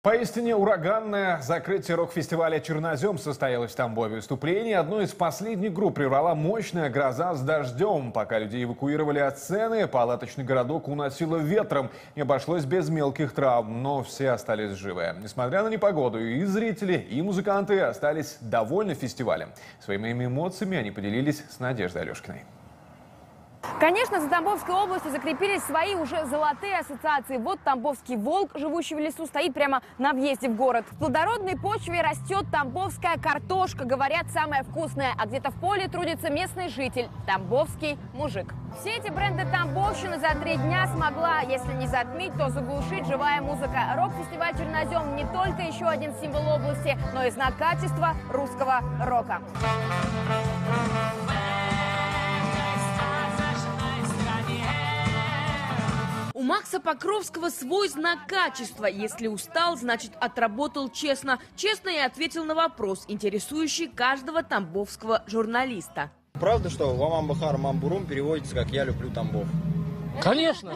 Поистине ураганное закрытие рок-фестиваля «Чернозем» состоялось в Тамбове. Выступление одной из последних групп прервала мощная гроза с дождем. Пока людей эвакуировали от сцены, палаточный городок уносило ветром. Не обошлось без мелких травм, но все остались живы. Несмотря на непогоду, и зрители, и музыканты остались довольны фестивалем. Своими эмоциями они поделились с Надеждой Алешкиной. Конечно, за Тамбовской областью закрепились свои уже золотые ассоциации. Вот тамбовский волк, живущий в лесу, стоит прямо на въезде в город. В плодородной почве растет тамбовская картошка. Говорят, самая вкусная. А где-то в поле трудится местный житель – тамбовский мужик. Все эти бренды тамбовщины за 3 дня смогла, если не затмить, то заглушить живая музыка. Рок-фестиваль «Чернозем» не только еще один символ области, но и знак качества русского рока. У Макса Покровского свой знак качества. Если устал, значит отработал честно. Честно и ответил на вопрос, интересующий каждого тамбовского журналиста. Правда, что «Вамам Бахар Мамбурум» переводится как «Я люблю Тамбов»? Конечно.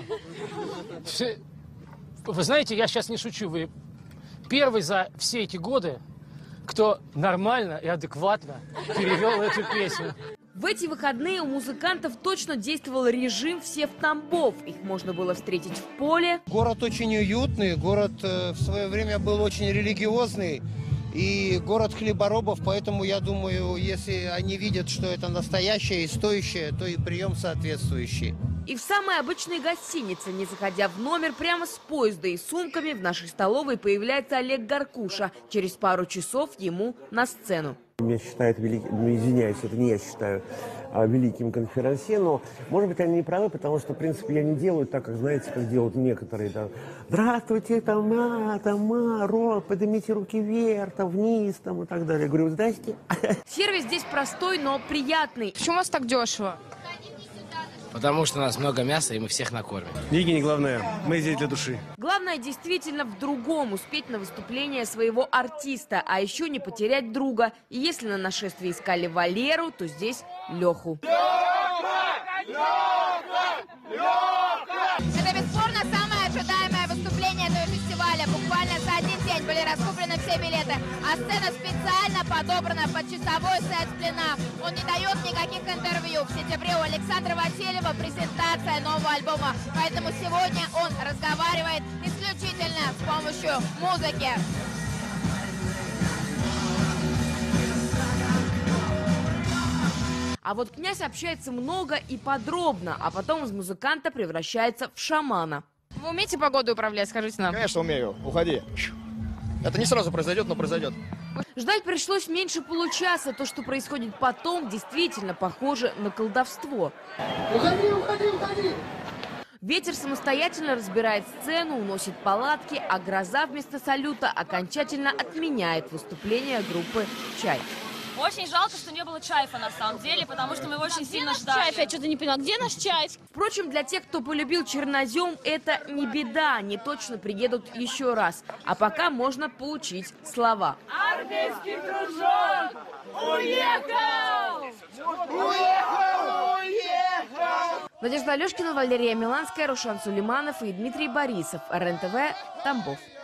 Вы знаете, я сейчас не шучу. Вы первый за все эти годы, кто нормально и адекватно перевел эту песню. В эти выходные у музыкантов точно действовал режим «Все в Тамбов». Их можно было встретить в поле. Город очень уютный, город в свое время был очень религиозный. И город хлеборобов, поэтому я думаю, если они видят, что это настоящее и стоящее, то и прием соответствующий. И в самой обычной гостинице, не заходя в номер, прямо с поезда и сумками в нашей столовой появляется Олег Горкуша. Через пару часов ему на сцену. Меня считают великим, ну, извиняюсь, это не я считаю великим конферансье, но, может быть, они не правы, потому что, в принципе, я не делаю так, как, знаете, как делают некоторые, там, здравствуйте, рок, поднимите руки вверх, там, вниз, там, и так далее. Я говорю, здрасте. Сервис здесь простой, но приятный. Почему у вас так дешево? Потому что у нас много мяса, и мы всех накормим. Деньги не главное, мы здесь для души. Главное действительно в другом – успеть на выступление своего артиста, а еще не потерять друга. И если на нашествии искали Валеру, то здесь Леху. Это бесспорно самое ожидаемое выступление этого фестиваля. Буквально за один день были раскуплены все билеты, а сцена специально подобрана под часовой сет Сплина. Он не дает никаких интервью. В сентябре у Александра Васильева презентация нового альбома, поэтому сегодня он разговаривает исключительно с помощью музыки. А вот князь общается много и подробно, а потом из музыканта превращается в шамана. Вы умеете погоду управлять, скажите нам? Конечно, умею. Уходи. Это не сразу произойдет, но произойдет. Ждать пришлось меньше получаса. То, что происходит потом, действительно похоже на колдовство. Уходи, уходи, уходи! Ветер самостоятельно разбирает сцену, уносит палатки, а гроза вместо салюта окончательно отменяет выступление группы «Чай». Очень жалко, что не было Чайфа на самом деле, потому что мы его очень сильно ждали. Чайф, я что-то не поняла, где наш Чайф? Впрочем, для тех, кто полюбил Чернозем, это не беда, они точно приедут еще раз. А пока можно получить слова. Армейский дружок уехал! Уехал! Уехал! Надежда Алешкина, Валерия Миланская, Рушан Сулейманов и Дмитрий Борисов. РЕН-ТВ, Тамбов.